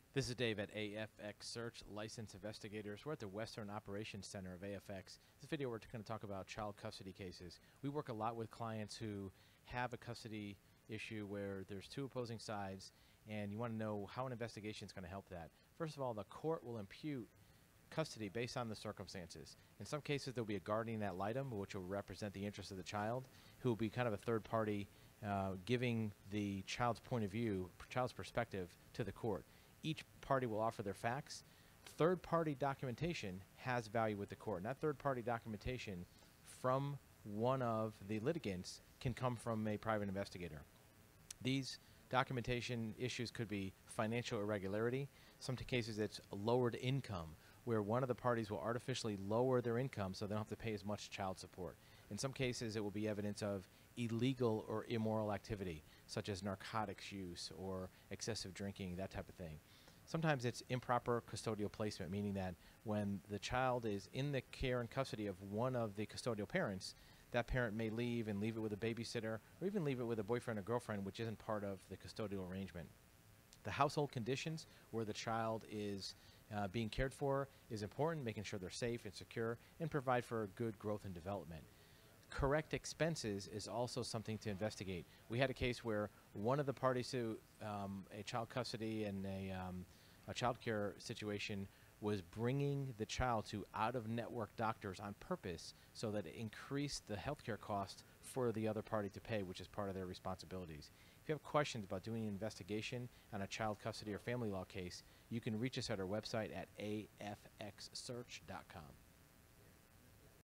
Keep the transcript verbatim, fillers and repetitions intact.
This is Dave at A F X Search, Licensed Investigators. We're at the Western Operations Center of A F X. This video we're going to talk about child custody cases. We work a lot with clients who have a custody issue where there's two opposing sides and you want to know how an investigation is going to help that. First of all, the court will impute custody based on the circumstances. In some cases, there'll be a guardian ad litem, which will represent the interest of the child, who will be kind of a third party uh, giving the child's point of view, child's perspective to the court. Each party will offer their facts. Third-party documentation has value with the court. And that third-party documentation from one of the litigants can come from a private investigator. These documentation issues could be financial irregularity. Some cases it's lowered income, where one of the parties will artificially lower their income so they don't have to pay as much child support. In some cases, it will be evidence of illegal or immoral activity, such as narcotics use or excessive drinking, that type of thing. Sometimes it's improper custodial placement, meaning that when the child is in the care and custody of one of the custodial parents, that parent may leave and leave it with a babysitter or even leave it with a boyfriend or girlfriend, which isn't part of the custodial arrangement. The household conditions where the child is uh, being cared for is important, making sure they're safe and secure and provide for good growth and development. Correct expenses is also something to investigate. We had a case where one of the parties to um, a child custody and a, um, a child care situation was bringing the child to out-of-network doctors on purpose so that it increased the healthcare cost for the other party to pay, which is part of their responsibilities. If you have questions about doing an investigation on a child custody or family law case, you can reach us at our website at A F X search dot com.